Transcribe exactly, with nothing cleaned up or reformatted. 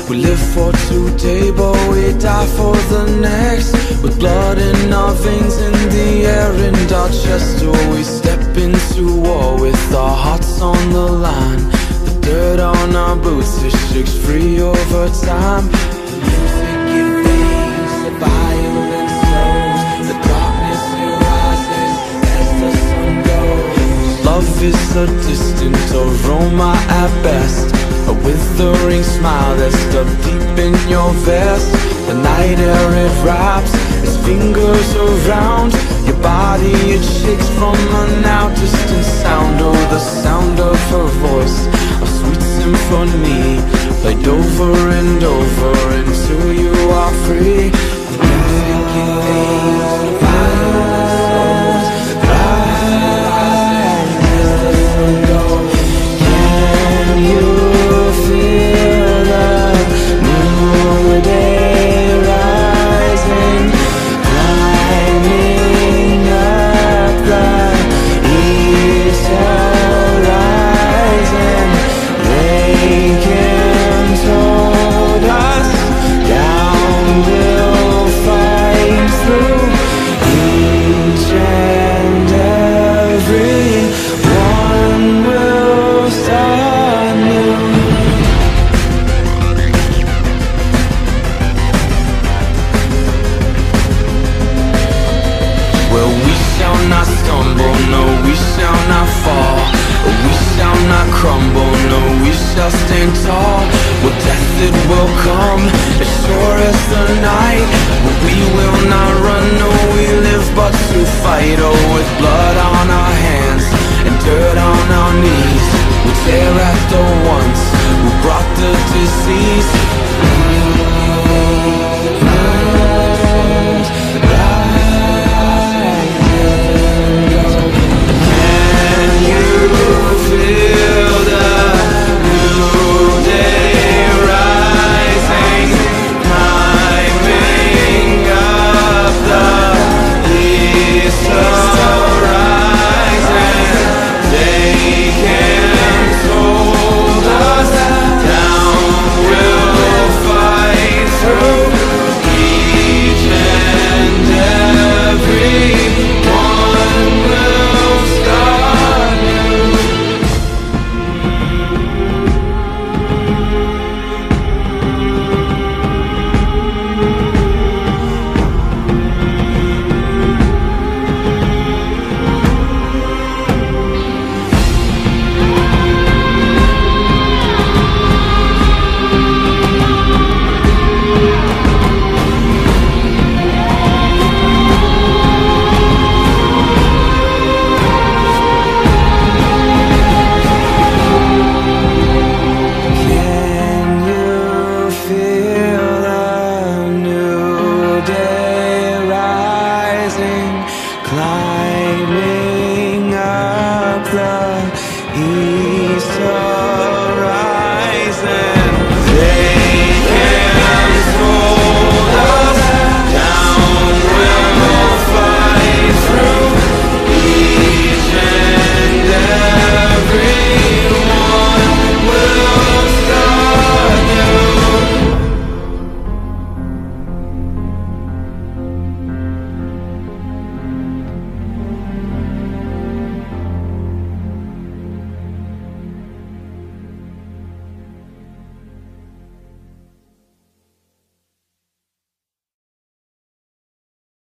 We live for today, but we die for the next. With blood in our veins, in the air, and our chest. Oh, we step into war with our hearts on the line. The dirt on our boots, it shakes free over time. The music, it fades, the violence slows. The darkness, it rises as the sun goes. Love is a distant aroma at best, a withering smile that's stuck deep in your vest. The night air, it wraps its fingers around your body, it shakes from a now distant sound. Oh, the sound of her voice, a sweet symphony, played over and over until you are free. The music, it fades, the violence slows. The darkness rises as the sun goes. Can you feel the new day rising, climbing up the east horizon? They can told us down we'll fight through each and every one will start new. Well, we shall not stumble, no, we shall not fall. We shall not crumble, no, we shall stand tall. Well, death, it will come as sure as the night, but we will not run, no, we live but to fight. Oh, with blood on our hands and dirt on our knees, we tear at the ones who brought the disease.